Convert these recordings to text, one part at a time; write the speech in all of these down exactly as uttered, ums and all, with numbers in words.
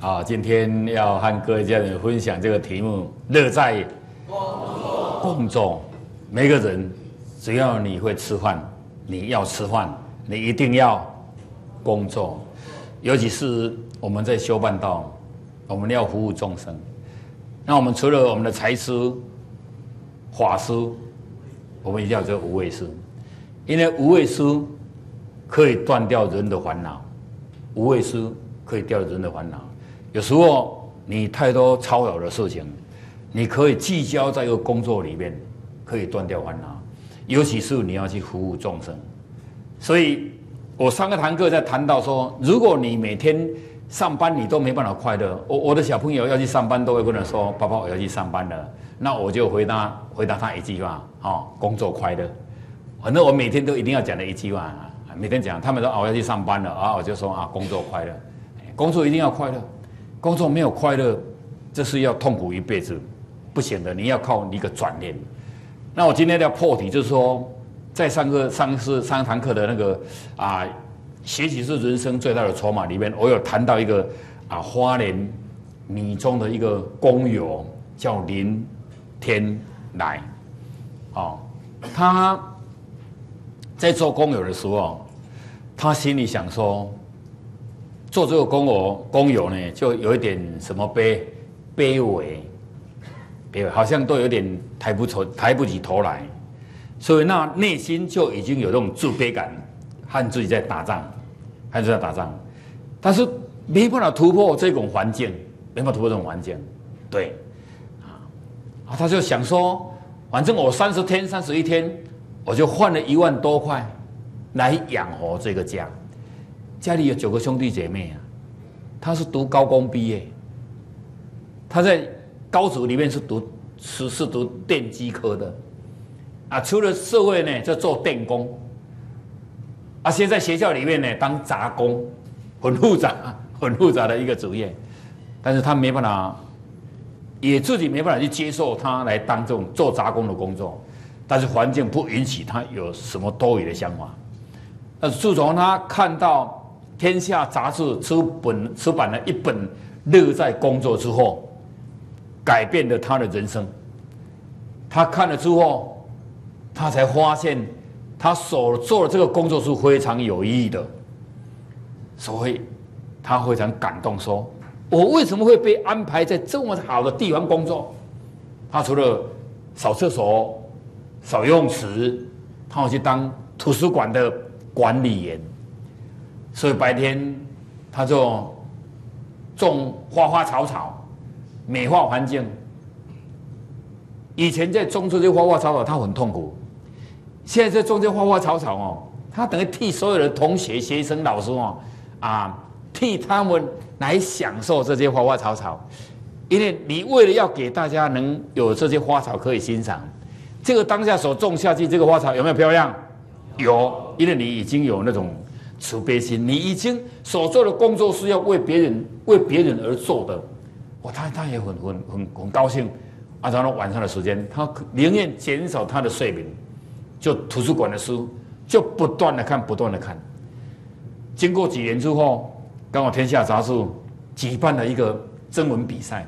好，今天要和各位家人分享这个题目：乐在工作。每个人只要你会吃饭，你要吃饭，你一定要工作。尤其是我们在修办道，我们要服务众生。那我们除了我们的财师、法师，我们一定要有这个无畏师，因为无畏师可以断掉人的烦恼，无畏师可以掉人的烦恼。有时候你太多操劳的事情，你可以聚焦在一个工作里面，可以断掉烦恼。尤其是你要去服务众生，所以我上个堂课在谈到说，如果你每天上班你都没办法快乐，我我的小朋友要去上班都会跟人说：“爸爸，我要去上班了。”那我就回答回答他一句话：“哦，工作快乐。”反正我每天都一定要讲的一句话，每天讲。他们说：“啊，我要去上班了。”啊，我就说：“啊，工作快乐，工作一定要快乐。工作没有快乐，这是要痛苦一辈子，不行的。你要靠一个转念。”那我今天要破题，就是说，在上课上次上堂课的那个啊。学习是人生最大的筹码里面，我有谈到一个啊花莲米中的一个工友叫林天来，哦，他在做工友的时候，他心里想说，做这个工友工友呢，就有一点什么卑卑微，卑微，好像都有点抬不头抬不起头来，所以那内心就已经有这种自卑感，和自己在打仗。还是在打仗，但是没办法突破这种环境，没办法突破这种环境，对，啊，他就想说，反正我三十天、三十一天，我就换了一万多块来养活这个家。家里有九个兄弟姐妹啊，他是读高工毕业，他在高职里面是读是是读电机科的，啊，出了社会呢就做电工。啊，先在学校里面呢当杂工，很复杂、很复杂的一个职业，但是他没办法，也自己没办法去接受他来当这种做杂工的工作，但是环境不允许他有什么多余的想法。但是自从他看到《天下》杂志出本出版了一本《乐在工作》之后，改变了他的人生。他看了之后，他才发现。他所做的这个工作是非常有意义的，所以他非常感动，说：“我为什么会被安排在这么好的地方工作？”他除了扫厕所、扫游泳池，他要去当图书馆的管理员，所以白天他就种花花草草，美化环境。以前在种这些花花草草，他很痛苦。现在在种这花花草草哦，他等于替所有的同学、学生、老师哦，啊，替他们来享受这些花花草草，因为你为了要给大家能有这些花草可以欣赏，这个当下所种下去这个花草有没有漂亮？有，因为你已经有那种慈悲心，你已经所做的工作是要为别人、为别人而做的，哇，他他也很很很很高兴，啊，然后晚上的时间，他宁愿减少他的睡眠。就图书馆的书，就不断的看，不断的看。经过几年之后，刚好《天下》杂志举办了一个征文比赛，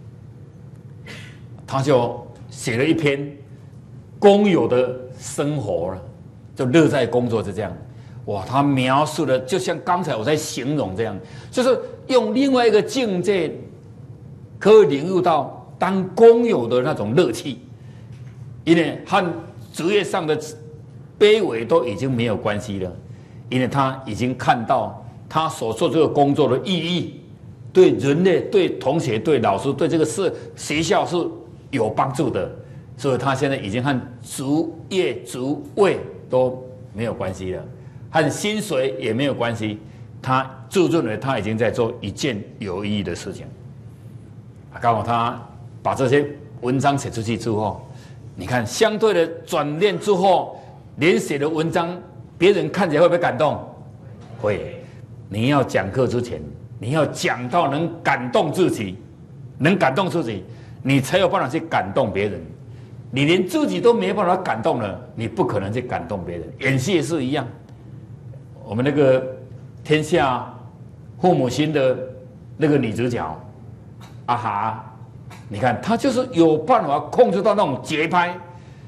他就写了一篇工友的生活了，就乐在工作，就这样。哇，他描述的就像刚才我在形容这样，就是用另外一个境界，可以领悟到当工友的那种乐趣，因为和职业上的卑微都已经没有关系了，因为他已经看到他所做这个工作的意义，对人类、对同学、对老师、对这个是学校是有帮助的，所以他现在已经和职业、职位都没有关系了，和薪水也没有关系，他自认为他已经在做一件有意义的事情。刚好他把这些文章写出去之后。你看，相对的转念之后，连写的文章，别人看起来会不会感动？会。你要讲课之前，你要讲到能感动自己，能感动自己，你才有办法去感动别人。你连自己都没办法感动了，你不可能去感动别人。演戏也是一样，我们那个天下父母亲的那个女主角阿哈，你看她就是有办法控制到那种节拍。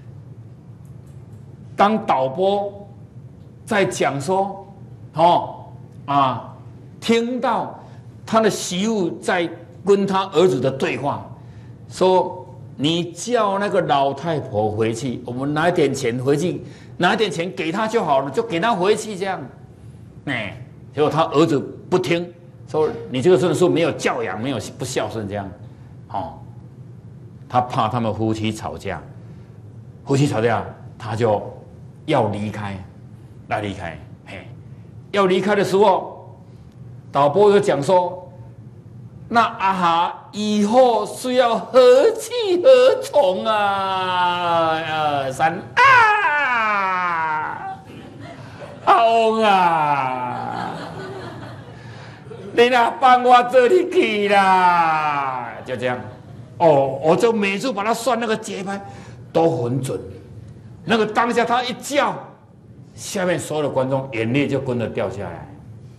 当导播在讲说，哦啊，听到他的媳妇在跟他儿子的对话，说你叫那个老太婆回去，我们拿一点钱回去，拿一点钱给她就好了，就给她回去这样。哎，结果他儿子不听，说你这个真的是没有教养，没有不孝顺这样。哦，他怕他们夫妻吵架，夫妻吵架他就要离开，要离开。嘿，要离开的时候，导播就讲说，那阿哈以后是要何去何从啊？二三啊，阿翁啊，你若帮我这里去啦，就这样。哦，我就每次把它算那个节拍都很准。那个当下他一叫，下面所有的观众眼泪就跟着掉下来。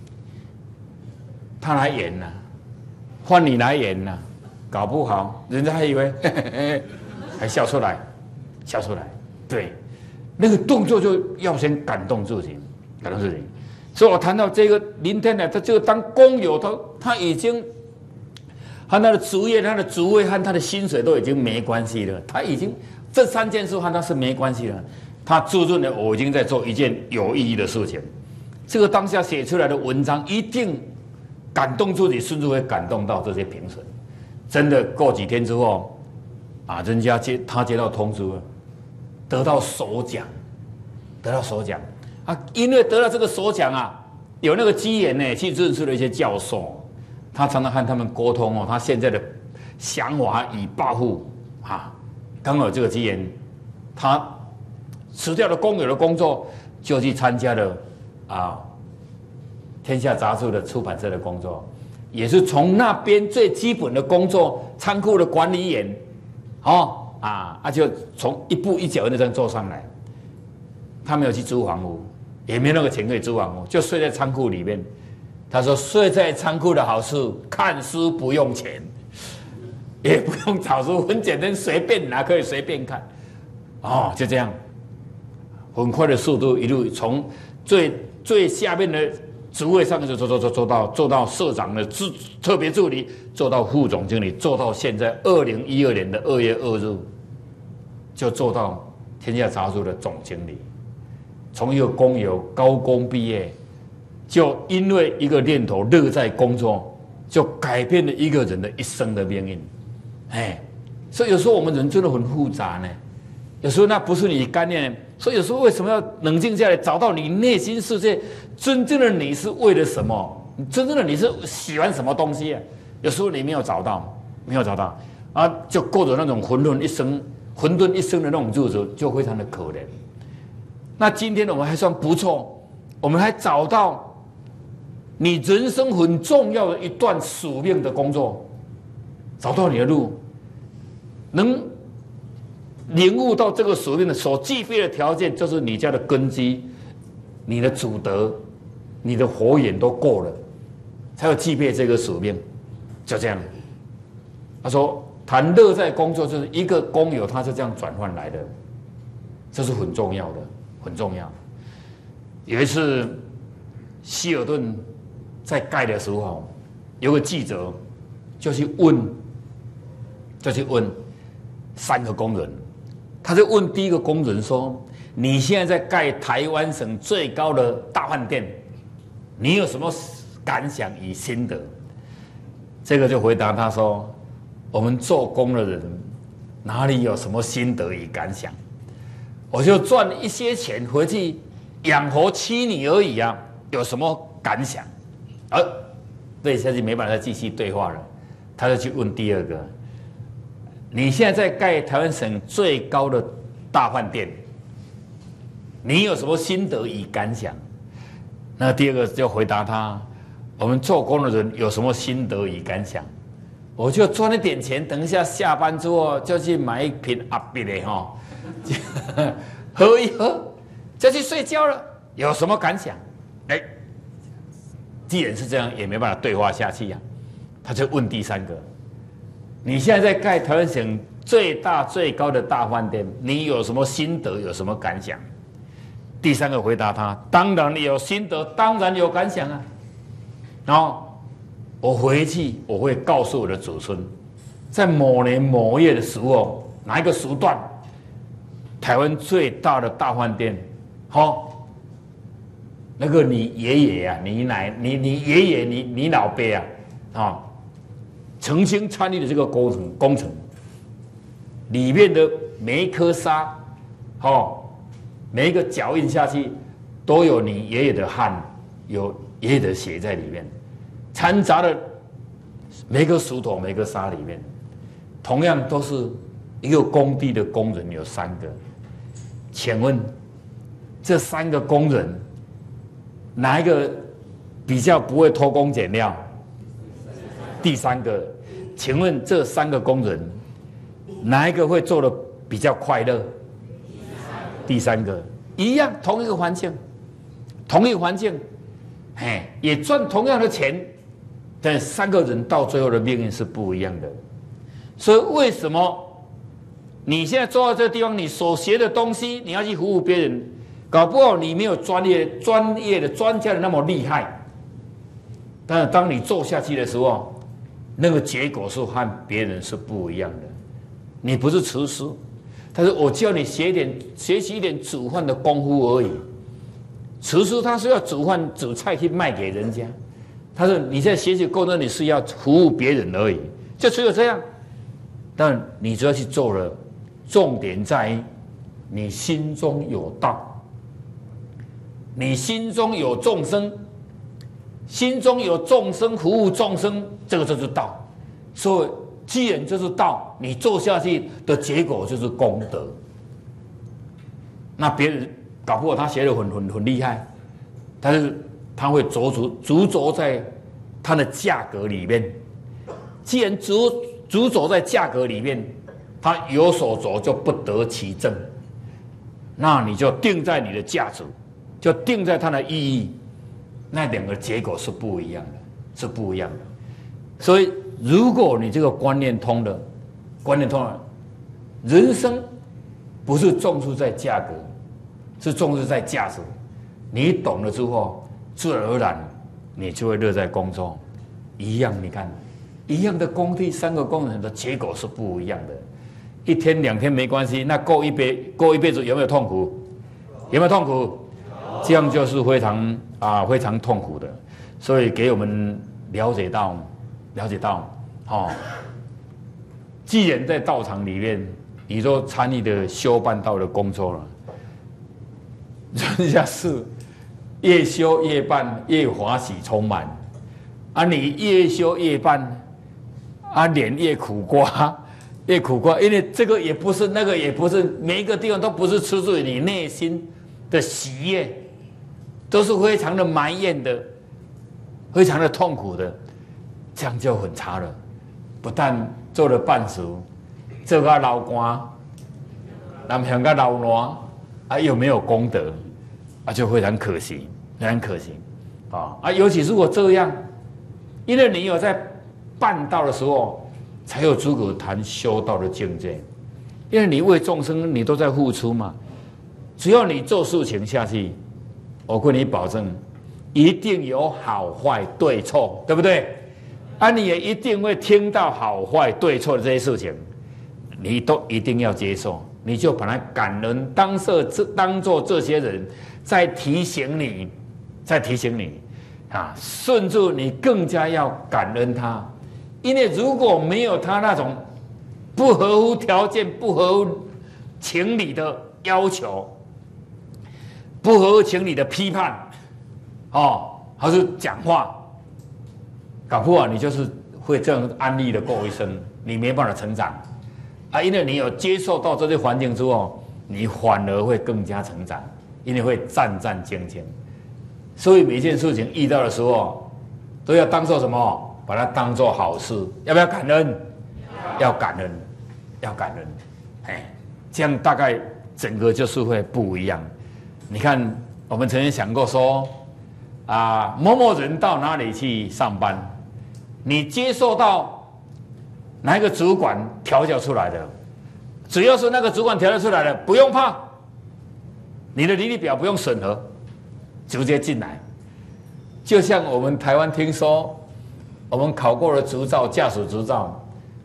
他来演了、啊，换你来演了、啊，搞不好人家还以为嘿嘿嘿还笑出来，笑出来。对，那个动作就要先感动自己，感动自己。所以我谈到这个林天呢，他这个当工友，他他已经和他的职业、他的职位和他的薪水都已经没关系了，他已经。这三件事和他是没关系的，他自认为我已经在做一件有意义的事情。这个当下写出来的文章一定感动自己，甚至会感动到这些评审。真的过几天之后，啊，人家接他接到通知了，得到首奖，得到首奖啊！因为得到这个首奖啊，有那个机缘呢，去认识了一些教授，他常常和他们沟通哦，他现在的想法与抱负啊。刚好有这个机缘，他辞掉了工友的工作，就去参加了啊《天下杂志》的出版社的工作，也是从那边最基本的工作，仓库的管理员，哦啊，啊就从一步一脚的这样做上来。他没有去租房屋，也没有那个钱可以租房屋，就睡在仓库里面。他说睡在仓库的好处，看书不用钱。也不用找书，很简单，随便拿，可以随便看，哦，就这样，很快的速度，一路从最最下面的职位上就做做做做到做到社长的特特别助理，做到副总经理，做到现在二零一二年的二月二日，就做到天下杂志的总经理。从一个工友高工毕业，就因为一个念头，乐在工作，就改变了一个人的一生的命运。哎，所以有时候我们人真的很复杂呢。有时候那不是你概念，所以有时候为什么要冷静下来，找到你内心世界真正的你是为了什么？真正的你是喜欢什么东西啊？有时候你没有找到，没有找到啊，就过着那种混沌一生、混沌一生的那种日子，就非常的可怜。那今天我们还算不错，我们还找到你人生很重要的一段使命的工作。找到你的路，能领悟到这个使命的所具备的条件，就是你家的根基、你的祖德、你的佛眼都够了，才有具备这个使命。就这样，他说谈乐在工作，就是一个工友，他是这样转换来的，这是很重要的，很重要。有一次，希尔顿在盖的时候，有个记者就去问。就去问三个工人，他就问第一个工人说：“你现在在盖台湾省最高的大饭店，你有什么感想与心得？”这个就回答他说：“我们做工的人哪里有什么心得与感想？我就赚一些钱回去养活妻女而已啊，有什么感想？”而对下去没办法再继续对话了，他就去问第二个。你现在在盖台湾省最高的大饭店，你有什么心得与感想？那第二个就回答他：我们做工的人有什么心得与感想？我就赚一点钱，等一下下班之后就去买一瓶阿碧的哈，喝一喝，就去睡觉了。有什么感想？哎，既然是这样，也没办法对话下去呀、啊。 他就问第三个：你现在在盖台湾省最大最高的大饭店，你有什么心得？有什么感想？第三个回答他：当然有心得，当然有感想啊。然后我回去我会告诉我的子孙，在某年某月的时候，哪一个时段，台湾最大的大饭店，好、哦，那个你爷爷啊，你奶你你爷爷你你老爸啊，啊、哦，曾经参与的这个工程工程里面的每一颗沙，哦，每一个脚印下去，都有你爷爷的汗，有爷爷的血在里面，掺杂了每个石头每个沙里面，同样都是一个工地的工人有三个，请问这三个工人哪一个比较不会偷工减料？第三个，请问这三个工人哪一个会做的比较快乐？第三个，一样同一个环境，同一个环境，嘿，也赚同样的钱，但三个人到最后的命运是不一样的。所以为什么你现在坐到这个地方，你所学的东西，你要去服务别人，搞不好你没有专业专业的专家的那么厉害，但是当你做下去的时候，那个结果是和别人是不一样的。你不是厨师，但是我叫你学点学习一点煮饭的功夫而已。厨师他是要煮饭煮菜去卖给人家，他说你在学习过程你是要服务别人而已，就只有这样。但你只要去做了，重点在于你心中有道，你心中有众生，心中有众生，服务众生，这个就是道。所以既然这是道，你做下去的结果就是功德。那别人搞不好他学得很很很厉害，但是他会着足执着在他的价格里面。既然执执着在价格里面，他有所着就不得其正。那你就定在你的价值，就定在它的意义，那两个结果是不一样的，是不一样的。所以，如果你这个观念通了，观念通了，人生不是重视在价格，是重视在价值。你懂了之后，自然而然你就会乐在工作。一样，你看，一样的工地，三个工人的结果是不一样的。一天两天没关系，那过一辈过一辈子有没有痛苦？有没有痛苦？这样就是非常啊非常痛苦的。所以给我们了解到了解到，哦，既然在道场里面，你都参与的修办道的工作了，人家是越修越办越欢喜充满，啊，你越修越办，啊，脸越苦瓜。越苦瓜，因为这个也不是，那个也不是，每一个地方都不是出自于你内心的喜悦，都是非常的埋怨的，非常的痛苦的，这样就很差了。不但做了半熟，做个老官，南香个老烂，啊，又没有功德，啊，就非常可惜，非常可惜，啊啊，尤其如果这样，因为你有在办道的时候。才有资格谈修道的境界，因为你为众生，你都在付出嘛。只要你做事情下去，我跟你保证，一定有好坏对错，对不对？啊，你也一定会听到好坏对错的这些事情，你都一定要接受。你就把它感恩，当设这当做这些人在提醒你，在提醒你啊，甚至你更加要感恩他。因为如果没有他那种不合乎条件、不合乎情理的要求，不合乎情理的批判，哦，还是讲话，搞不好你就是会这样安逸的过一生，你没办法成长啊！因为你有接受到这些环境之后，你反而会更加成长，因为会战战兢兢。所以每一件事情遇到的时候，都要当做什么？把它当作好事，要不要感恩？要感恩，要感恩，哎，这样大概整个就是会不一样。你看，我们曾经想过说，啊，某某人到哪里去上班， 你接受到哪一个主管调教出来的，只要是那个主管调教出来的，不用怕，你的履历表不用审核，直接进来。就像我们台湾听说，我们考过了执照，驾驶执照，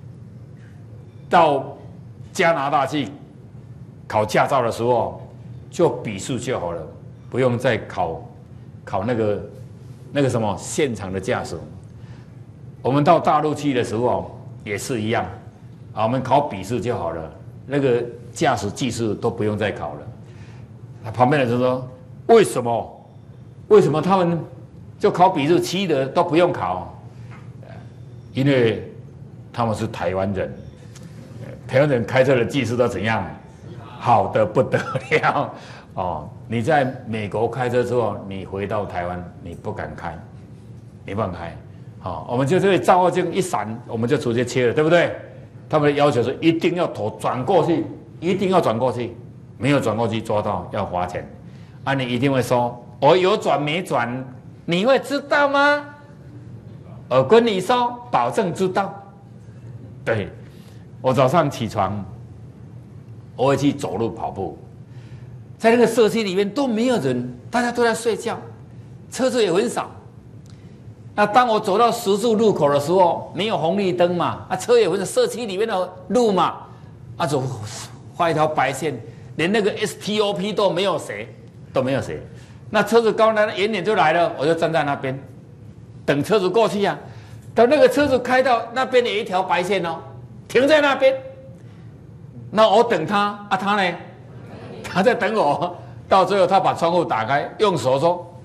到加拿大去考驾照的时候，就笔试就好了，不用再考考那个那个什么现场的驾驶。我们到大陆去的时候也是一样，啊，我们考笔试就好了，那个驾驶技术都不用再考了。旁边的人说：“为什么？为什么他们就考笔试，其余的都不用考？因为他们是台湾人，台湾人开车的技术都怎样？好的不得了哦！你在美国开车之后，你回到台湾，你不敢开，你不敢开。好，我们就这里照后镜一闪，我们就直接切了，对不对？他们的要求是一定要头转过去，一定要转过去，没有转过去抓到要罚钱。啊，你一定会说，我有转没转，你会知道吗？我跟你说，保证知道。对，我早上起床，我会去走路跑步，在那个社区里面都没有人，大家都在睡觉，车子也很少。那当我走到十字路口的时候，没有红绿灯嘛，啊，车也很少，社区里面的路嘛，啊，走画一条白线，连那个 S T O P 都没有写，都没有写。那车子刚来，远远就来了，我就站在那边等车子过去啊。等那个车子开到那边有一条白线哦，停在那边。那我等他啊，他呢？他在等我。到最后，他把窗户打开，用手说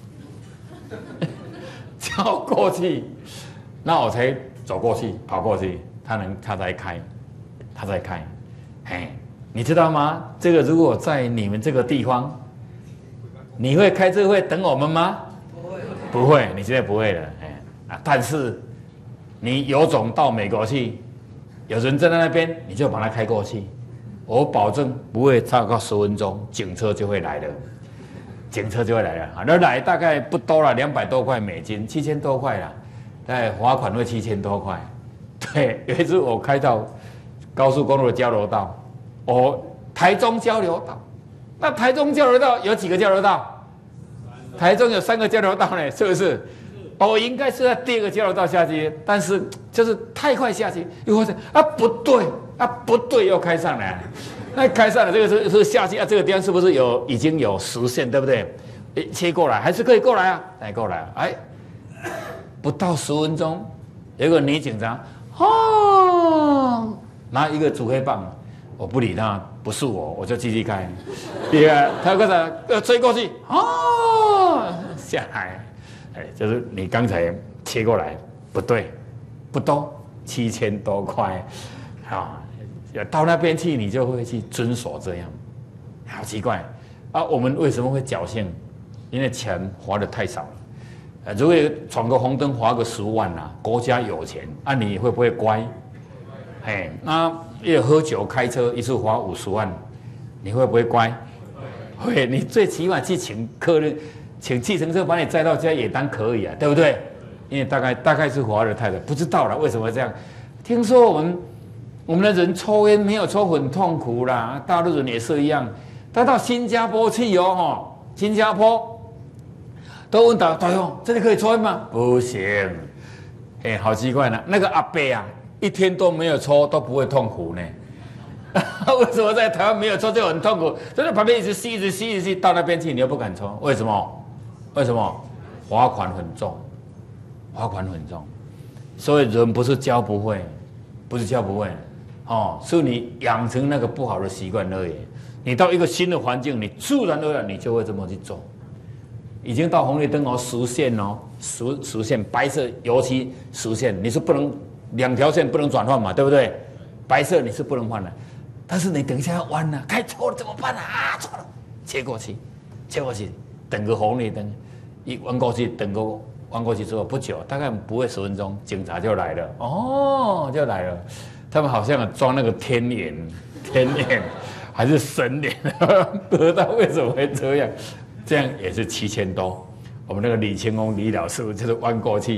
叫过去，那我才走过去，跑过去，他能他才开，他才开。嘿，你知道吗？这个如果在你们这个地方，你会开车会等我们吗？不会，不会，你现在不会了。哎啊，但是你有种到美国去，有人站在那边，你就把他开过去，我保证不会超过十分钟，警车就会来了。警车就会来了，啊，那来大概不多了，两百多块美金，七千多块啦，大概罚款会七千多块。对，有一次我开到高速公路的交流道，我台中交流道，那台中交流道有几个交流道？台中有三个交流道呢，是不是？我应该是在第二个交流道下去，但是就是太快下去，又或者啊不对啊不对，又开上来。那开上了，这个是是下去啊，这个地方是不是有已经有实线，对不对？诶，切过来还是可以过来啊，来过来，哎，不到十分钟，有一个女警察，哦，拿一个竹黑棒，我不理他，不是我，我就继续开。第二，他刚才要追过去，哦，下来，哎，就是你刚才切过来不对，不多，七千多块，啊。到那边去，你就会去遵守这样，好奇怪啊！我们为什么会侥幸？因为钱花的太少了。呃，如果闯个红灯花个十万啊，国家有钱，啊，你会不会乖？哎，那也喝酒开车一次花五十万，你会不会乖？会，你最起码去请客人，请计程车把你载到家也当可以啊，对不对？因为大概大概是花的太少，不知道了为什么会这样。听说我们。我们的人抽烟没有抽很痛苦啦，大陆人也是一样。他到新加坡去哦，哈，新加坡都问导导游，这里可以抽烟吗？不行。哎，好奇怪呢，那个阿伯啊，一天都没有抽都不会痛苦呢。为什么在台湾没有抽就很痛苦？就在旁边一直吸，一直吸，一直吸，到那边去你又不敢抽，为什么？为什么？罚款很重，罚款很重。所以人不是教不会，不是教不会。哦，是你养成那个不好的习惯而已。你到一个新的环境，你自然而然你就会这么去做。已经到红绿灯哦，实线哦，实实线白色油漆实线，你是不能两条线不能转换嘛，对不对？白色你是不能换的，但是你等一下要弯了、啊，开错了怎么办啊？错了，切过去，切过去，等个红绿灯，一弯过去，等个弯过去之后不久，大概不会十分钟，警察就来了，哦，就来了。他们好像装那个天眼，天眼还是神眼，不知道为什么会这样。这样也是七千多。我们那个李清翁李老师就是弯过去，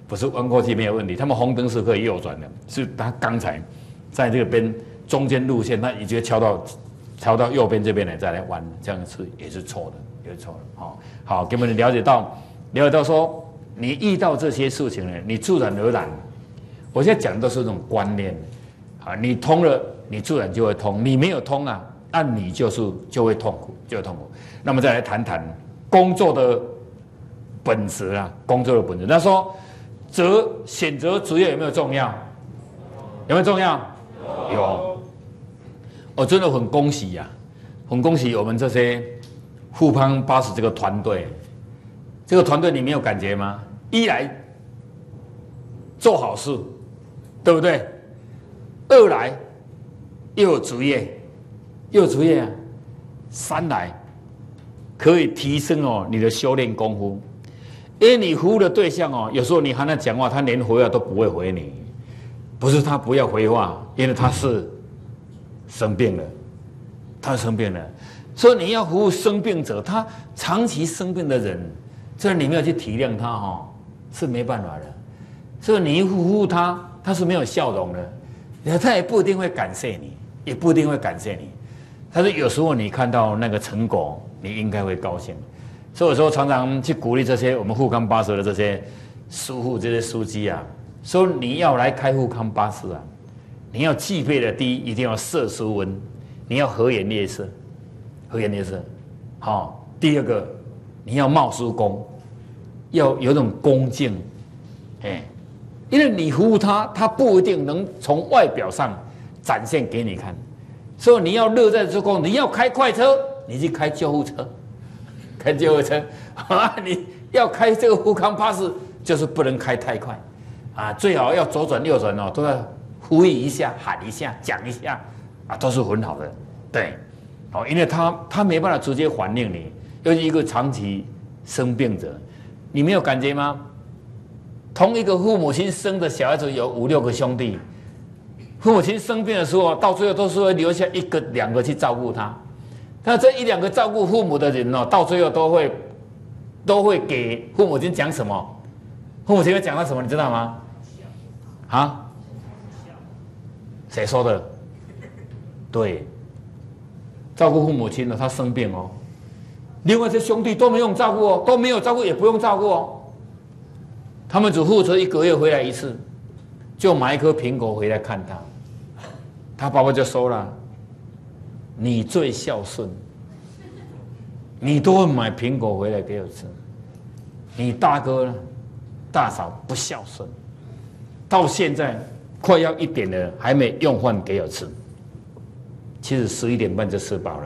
不是弯过去没有问题，他们红灯是可以右转的，是他刚才在这边中间路线，他已经敲到敲到右边这边来再来弯，这样是也是错的，也是错的。好，好，给我们了解到了解到说，你遇到这些事情呢，你自然而然，我现在讲的都是这种观念啊，你通了，你自然就会通；你没有通啊，那你就是就会痛苦，就会痛苦。那么再来谈谈工作的本质啊，工作的本质。他说，择选择职业有没有重要？有没有重要？有。我真的很恭喜呀、啊，很恭喜我们这些富邦巴士这个团队。这个团队你没有感觉吗？一来做好事，对不对？二来又有职业，又有职业啊。三来可以提升哦你的修炼功夫。因为你服务的对象哦，有时候你和他讲话，他连回话都不会回你，不是他不要回话，因为他是生病了，他生病了，所以你要服务生病者，他长期生病的人，这你没有去体谅他哦，是没办法的。所以你一服务他，他是没有笑容的，他也不一定会感谢你，也不一定会感谢你。但是有时候你看到那个成果，你应该会高兴。所以我说常常去鼓励这些我们富康巴士的这些师傅、这些司机啊，说你要来开富康巴士啊，你要具备的第一，一定要色书文，你要和颜悦色，和颜悦色。好、哦，第二个你要冒书恭，要有种恭敬，哎，因为你服务他，他不一定能从外表上展现给你看，所以你要乐在做工。你要开快车，你去开救护车。开救护车啊！你要开这个富康巴士，就是不能开太快啊，最好要左转右转哦，都要呼吁一下、喊一下、讲一下啊，都是很好的。对，哦，因为他他没办法直接反映你，尤其一个长期生病者，你没有感觉吗？同一个父母亲生的小孩子有五六个兄弟，父母亲生病的时候，到最后都是会留下一个、两个去照顾他。那这一两个照顾父母的人哦，到最后都会都会给父母亲讲什么？父母亲会讲到什么？你知道吗？啊？谁说的？对，照顾父母亲了，他生病哦，另外这兄弟都没用照顾哦，都没有照顾，也不用照顾哦，他们只负责一个月回来一次，就买一颗苹果回来看他，他爸爸就说了。你最孝顺，你都会买苹果回来给我吃。你大哥呢，大嫂不孝顺，到现在快要一点了，还没用饭给我吃。其实十一点半就吃饱了，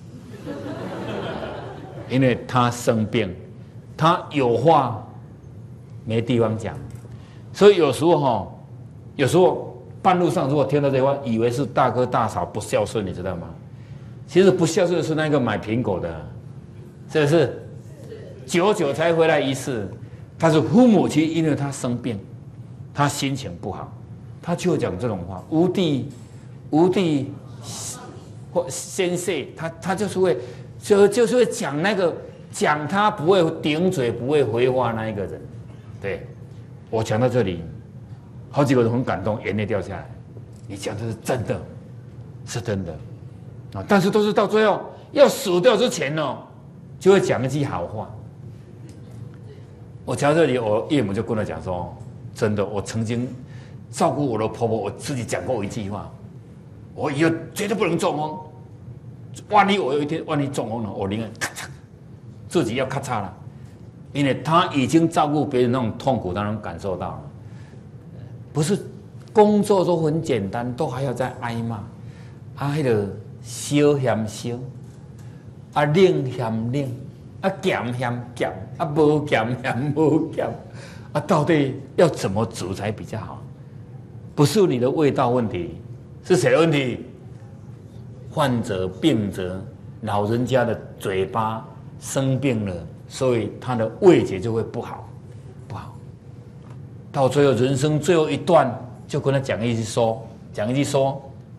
因为他生病，他有话没地方讲，所以有时候哈，有时候半路上如果听到这话，以为是大哥大嫂不孝顺，你知道吗？其实不孝顺的是那个买苹果的，是不是？久久才回来一次，但是父母亲因为他生病，他心情不好，他就讲这种话，无地无地或先生，他他就是会就就是会讲那个讲他不会顶嘴不会回话那一个人。对，我讲到这里，好几个人很感动，眼泪掉下来。你讲的是真的，是真的。啊！但是都是到最后要死掉之前呢，就会讲一句好话。我讲到这里，我岳母就跟我讲说：“真的，我曾经照顾我的婆婆，我自己讲过一句话，我以后绝对不能中风。万一我有一天万一中风了，我宁愿咔嚓，自己要咔嚓了，因为他已经照顾别人那种痛苦，他能感受到了。不是工作都很简单，都还要再挨骂，啊，那个。”小嫌小，啊冷嫌冷，啊咸嫌咸，啊无咸嫌无咸，啊到底要怎么煮才比较好？不是你的味道问题，是谁的问题？患者、病者、老人家的嘴巴生病了，所以他的味觉就会不好，不好。到最后人生最后一段，就跟他讲一句说，讲一句说。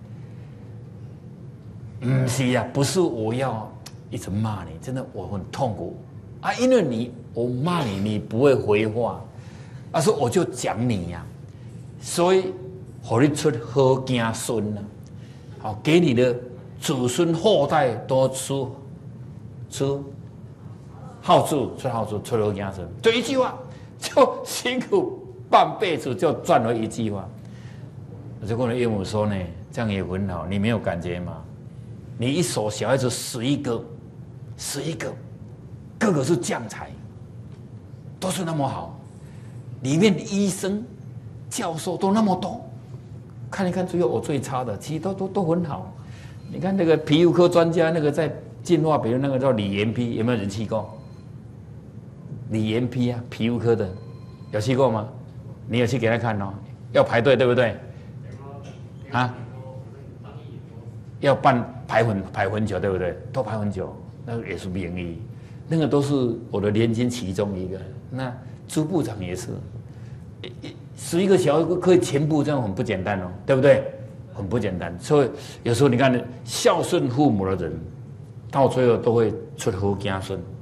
不是啊，不是我要一直骂你，真的我很痛苦啊！因为你我骂你，你不会回话， 啊，说我就讲你呀、啊，所以给你出好子孙啊，好给你的子孙后代都出出好处，出好处，出好子孙。就一句话，就辛苦半辈子就赚了一句话。我就跟我的岳母说呢，这样也很好，你没有感觉吗？你一所小孩子十一个，十一个，个个是将才，都是那么好，里面的医生、教授都那么多，看一看只有我最差的，其实都都都很好。你看那个皮肤科专家，那个在进化，比如那个叫李延丕，有没有人去过？李延丕啊，皮肤科的，有去过吗？你有去给他看哦，要排队对不对？啊，要办排很排很久，对不对？都排很久，那个也是名医，那个都是我的年轻其中一个。那朱部长也是，十一个小孩可以全部这样，很不简单哦，对不对？很不简单。所以有时候你看，孝顺父母的人，到最后都会出好子孙。